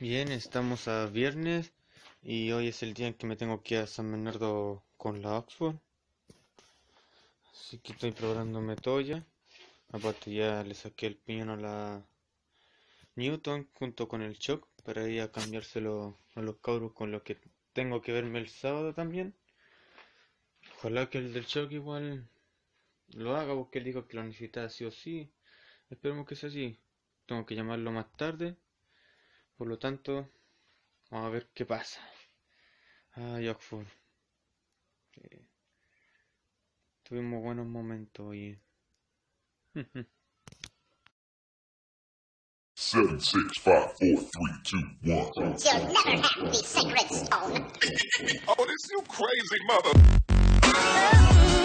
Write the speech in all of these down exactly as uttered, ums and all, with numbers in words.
Bien, estamos a viernes y hoy es el día en que me tengo que ir a San Bernardo con la Oxford. Así que estoy programándome todo ya. Aparte ya le saqué el piñón a la Newton junto con el Choc para ir a cambiárselo a los cabros con los que tengo que verme el sábado también. Ojalá que el del Choc igual lo haga porque él dijo que lo necesitaba sí o sí. Esperemos que sea así. Tengo que llamarlo más tarde. Por lo tanto, vamos a ver qué pasa. Ay, Oxford. Eh, tuvimos buenos momentos hoy. Seven, six, five, four, three, two, one. You'll never have the sacred stone. Oh, this you crazy mother.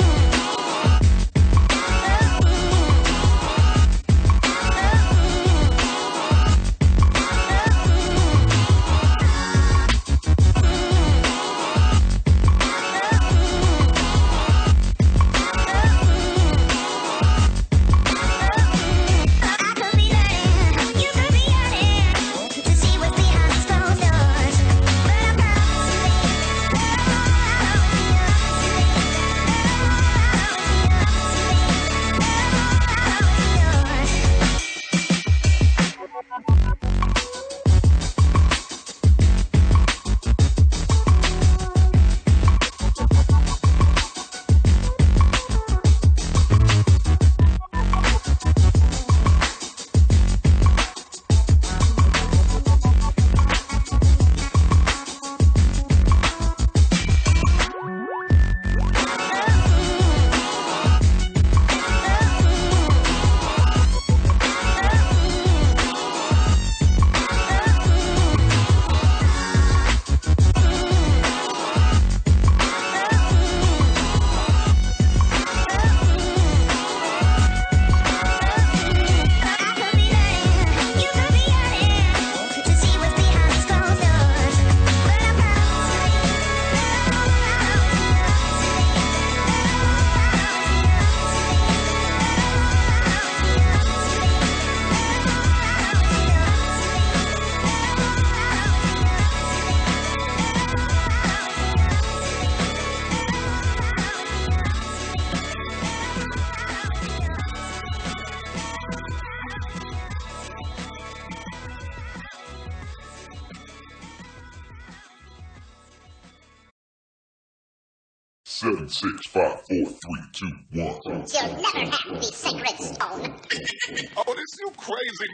Seven, six, five, four, three, two, one. You'll never have the sacred stone. Oh, this you crazy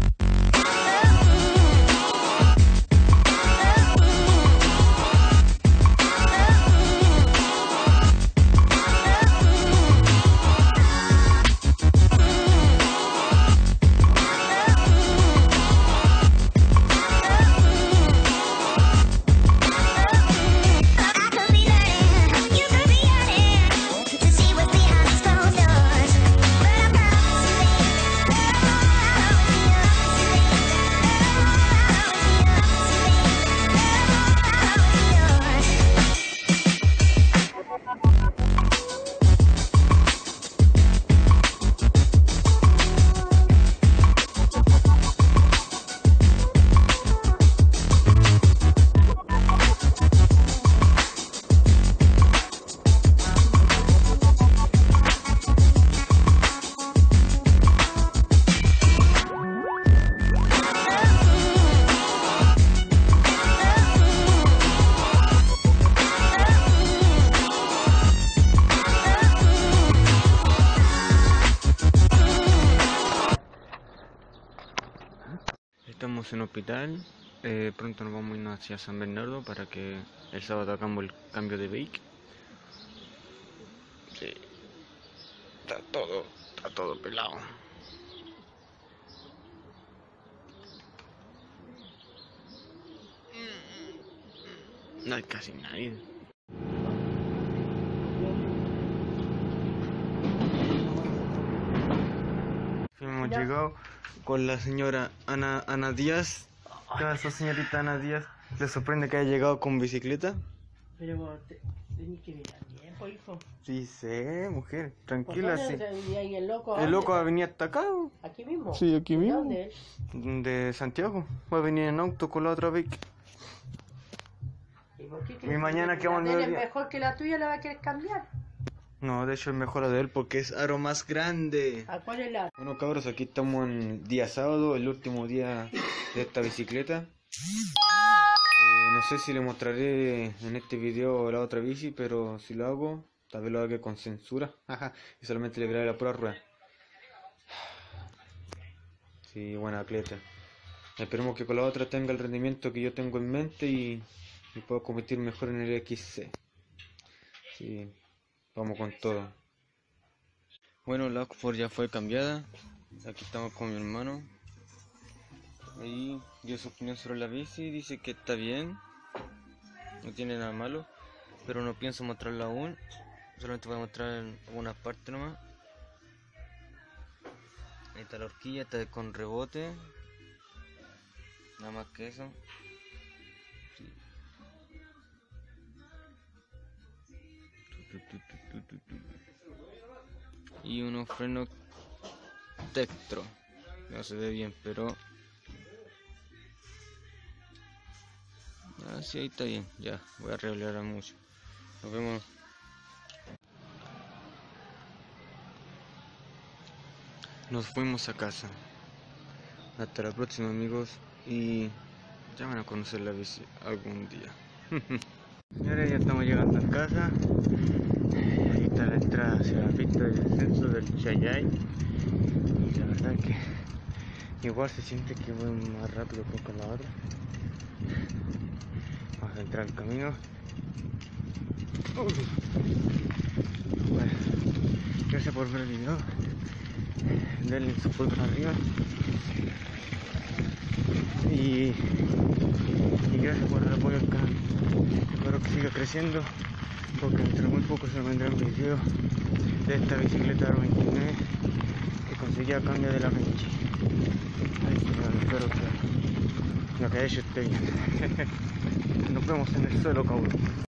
mother. Estamos en hospital, eh, pronto nos vamos a ir hacia San Bernardo para que el sábado hagamos el cambio de bake. Sí, está todo, está todo pelado. No hay casi nadie. Hemos llegado con la señora Ana, Ana Díaz. ¿Qué pasó, señorita Ana Díaz? ¿Le sorprende que haya llegado con bicicleta? Pero vos te, tenés que mirar bien. pues, hijo. Sí sé, mujer, ¿Por tranquila, sí. dónde venía ahí el loco? El loco va a ¿Dónde? venir hasta acá, ¿o? ¿Aquí mismo? Sí, aquí ¿De mismo. dónde? De Santiago. Va a venir en auto con la otra vez. ¿Y por qué Mi mañana que vamos a la tele ver- es mejor que la tuya, la va a querer cambiar? No, de hecho es mejor la de él porque es aro más grande. ¿A cuál es la? Bueno, cabros, aquí estamos en día sábado, el último día de esta bicicleta. Eh, no sé si le mostraré en este video la otra bici, pero si lo hago, tal vez lo haga con censura. Y solamente le veré la pura rueda. Sí, buena atleta. Esperemos que con la otra tenga el rendimiento que yo tengo en mente y, y pueda competir mejor en el X C. Sí, vamos con todo. Bueno, la Oxford ya fue cambiada. Aquí estamos con mi hermano. Ahí dio su opinión sobre la bici. Dice que está bien. No tiene nada malo. Pero no pienso mostrarla aún. Solamente voy a mostrar en algunas partes nomás. Ahí está la horquilla, está con rebote. Nada más que eso. Sí. Y unos frenos Tektro. No se ve bien, pero ah, sí, ahí está bien. Ya, voy a arreglar mucho. Nos vemos. Nos fuimos a casa. Hasta la próxima, amigos, y ya van a conocer la bici algún día. Señores, ya estamos llegando a casa. Ahí está la entrada hacia la pista de descenso del Chayay. Y la verdad que igual se siente que voy más rápido que con la otra. Vamos a entrar al camino. Bueno, gracias por ver el video. Denle su pulgar arriba. Y, y gracias por el apoyo al canal. Espero que siga creciendo, porque dentro de muy poco se vendrán videos de esta bicicleta R veintinueve que conseguí a cambio de la Benchi. Espero que lo que haya hecho esté bien. Nos vemos en el suelo, cabrón.